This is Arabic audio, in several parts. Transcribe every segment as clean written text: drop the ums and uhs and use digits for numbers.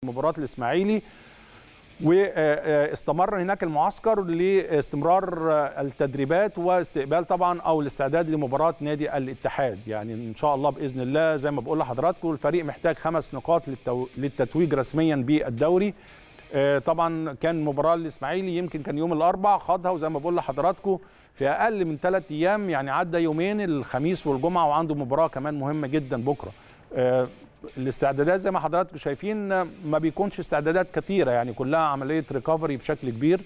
مباراة الإسماعيلي، واستمر هناك المعسكر لاستمرار التدريبات واستقبال طبعا او الاستعداد لمباراة نادي الاتحاد. يعني ان شاء الله باذن الله زي ما بقول لحضراتكم الفريق محتاج 5 نقاط للتتويج رسميا بالدوري. طبعا كان مباراة الاسماعيلي يمكن كان يوم الاربعاء خاضها، وزي ما بقول لحضراتكم في اقل من 3 ايام، يعني عدى يومين الخميس والجمعة، وعنده مباراة كمان مهمة جدا بكرة. الاستعدادات زي ما حضراتكم شايفين ما بيكونش استعدادات كثيره، يعني كلها عمليه ريكفري بشكل كبير.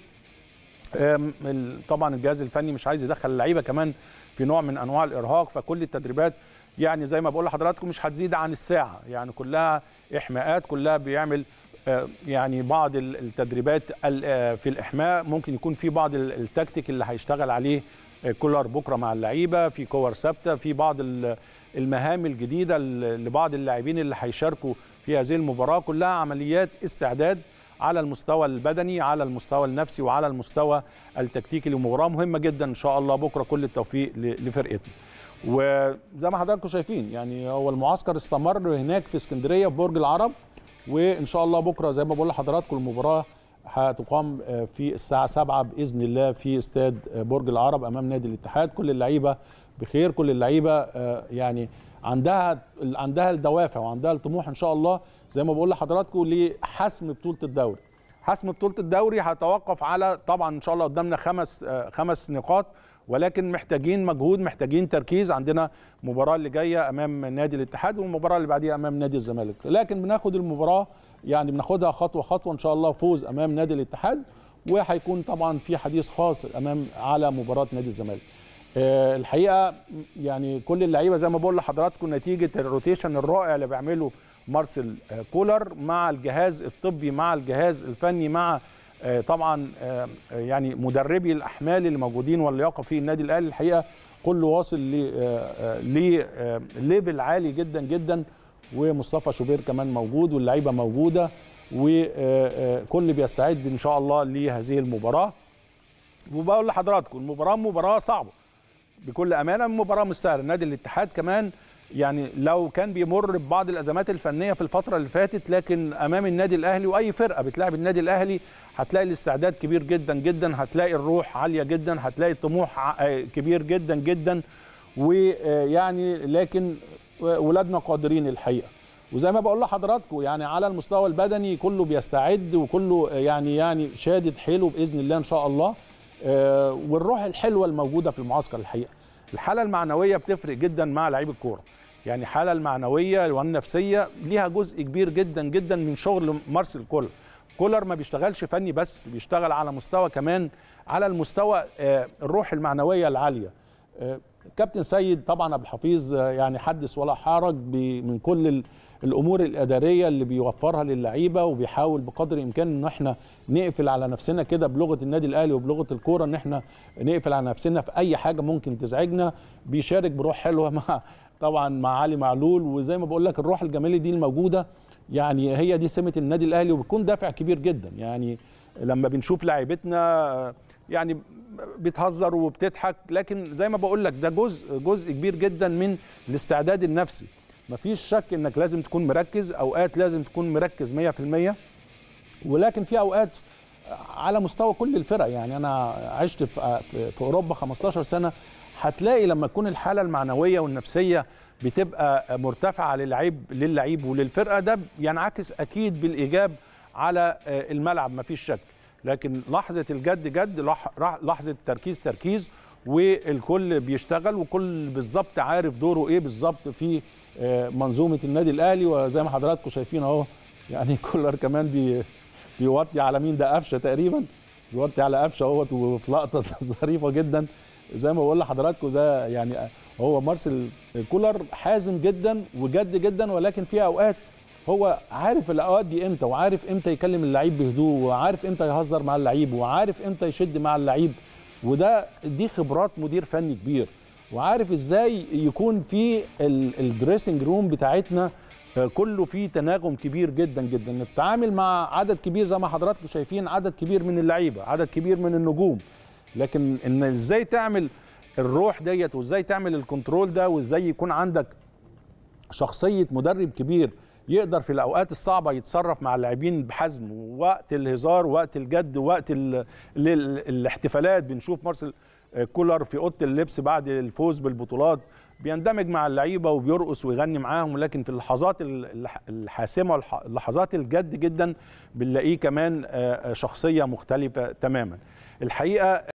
طبعا الجهاز الفني مش عايز يدخل اللعيبه كمان في نوع من انواع الارهاق، فكل التدريبات يعني زي ما بقول لحضراتكم مش هتزيد عن الساعه، يعني كلها احماءات، كلها بيعمل يعني بعض التدريبات في الاحماء، ممكن يكون في بعض التكتيك اللي هيشتغل عليه كولر بكره مع اللعيبه، في كور ثابته، في بعض المهام الجديده لبعض اللاعبين اللي هيشاركوا في هذه المباراه، كلها عمليات استعداد على المستوى البدني، على المستوى النفسي، وعلى المستوى التكتيكي لمباراه مهمه جدا ان شاء الله بكره. كل التوفيق لفرقتنا. وزي ما حضراتكم شايفين يعني هو المعسكر استمر هناك في اسكندريه في برج العرب، وان شاء الله بكره زي ما بقول لحضراتكم المباراه هتقام في الساعه 7 باذن الله في استاد برج العرب امام نادي الاتحاد. كل اللعيبه بخير، كل اللعيبه يعني عندها الدوافع وعندها الطموح ان شاء الله زي ما بقول لحضراتكم لحسم بطوله الدوري. حسم بطوله الدوري هيتوقف على طبعا ان شاء الله قدامنا 5 نقاط، ولكن محتاجين مجهود، محتاجين تركيز. عندنا المباراه اللي جايه امام نادي الاتحاد والمباراه اللي بعديها امام نادي الزمالك، لكن بناخد المباراه يعني بناخدها خطوه خطوه ان شاء الله. فوز امام نادي الاتحاد، وهيكون طبعا في حديث خاص على مباراه نادي الزمالك. الحقيقه يعني كل اللعيبه زي ما بقول لحضراتكم نتيجه الروتيشن الرائع اللي بيعمله مارسيل كولر مع الجهاز الطبي، مع الجهاز الفني، مع طبعا يعني مدربي الاحمال اللي موجودين واللياقه في النادي الاهلي. الحقيقه كله واصل لليفل عالي جدا جدا، ومصطفى شوبير كمان موجود واللعيبه موجوده، وكل بيستعد ان شاء الله لهذه المباراه. وبقول لحضراتكم المباراه مباراه صعبه بكل امانه، مباراه مش سهله. نادي الاتحاد كمان يعني لو كان بيمر ببعض الازمات الفنيه في الفتره اللي فاتت، لكن امام النادي الاهلي واي فرقه بتلاعب النادي الاهلي هتلاقي الاستعداد كبير جدا جدا، هتلاقي الروح عاليه جدا، هتلاقي الطموح كبير جدا جدا، ويعني لكن ولادنا قادرين الحقيقه. وزي ما بقول لحضراتكم يعني على المستوى البدني كله بيستعد وكله يعني شادد حيله باذن الله ان شاء الله. والروح الحلوه الموجوده في المعسكر الحقيقه. الحاله المعنويه بتفرق جدا مع لعيب الكوره، يعني الحاله المعنويه والنفسيه ليها جزء كبير جدا جدا من شغل مارسيل كولر. كولر ما بيشتغلش فني بس، بيشتغل على مستوى كمان على المستوى الروح المعنويه العاليه. كابتن سيد طبعا ابو الحفيظ يعني حدث ولا حرج من كل الامور الاداريه اللي بيوفرها للعيبه، وبيحاول بقدر الامكان ان احنا نقفل على نفسنا كده بلغه النادي الاهلي وبلغه الكوره، ان احنا نقفل على نفسنا في اي حاجه ممكن تزعجنا. بيشارك بروح حلوه مع طبعا مع علي معلول، وزي ما بقول لك الروح الجماليه دي الموجوده يعني هي دي سمه النادي الاهلي، وبتكون دافع كبير جدا. يعني لما بنشوف لاعيبتنا يعني بتهزر وبتضحك، لكن زي ما بقول لك ده جزء كبير جدا من الاستعداد النفسي. مفيش شك انك لازم تكون مركز، اوقات لازم تكون مركز 100%، ولكن في اوقات على مستوى كل الفرق. يعني انا عشت في اوروبا 15 سنه، هتلاقي لما تكون الحاله المعنويه والنفسيه بتبقى مرتفعه للعيب وللفرقه، ده ينعكس اكيد بالايجاب على الملعب مفيش شك. لكن لحظه الجد جد، لحظه التركيز تركيز، والكل بيشتغل وكل بالظبط عارف دوره ايه بالظبط في منظومه النادي الاهلي. وزي ما حضراتكم شايفين اهو يعني كولر كمان بيوطي على مين ده؟ قفشه تقريبا، بيوطي على قفشه اهوت، وفي لقطه ظريفه جدا. زي ما بقول لحضراتكم زي يعني هو مارسيل كولر حازم جدا وجد جدا، ولكن في اوقات هو عارف الاوقات دي امتى، وعارف امتى يكلم اللعيب بهدوء، وعارف امتى يهزر مع اللعيب، وعارف امتى يشد مع اللعيب. دي خبرات مدير فني كبير، وعارف ازاي يكون في الدريسنج روم بتاعتنا كله فيه تناغم كبير جدا جدا. نتعامل مع عدد كبير زي ما حضراتكم شايفين، عدد كبير من اللعيبه، عدد كبير من النجوم، لكن ان ازاي تعمل الروح ديت، وازاي تعمل الكنترول ده، وازاي يكون عندك شخصيه مدرب كبير يقدر في الاوقات الصعبه يتصرف مع اللاعبين بحزم، ووقت الهزار ووقت الجد ووقت الاحتفالات بنشوف مارسيل كولر في اوضه اللبس بعد الفوز بالبطولات بيندمج مع اللعيبه وبيرقص ويغني معاهم، لكن في اللحظات الحاسمه واللحظات الجد جدا بنلاقيه كمان شخصيه مختلفه تماما الحقيقه.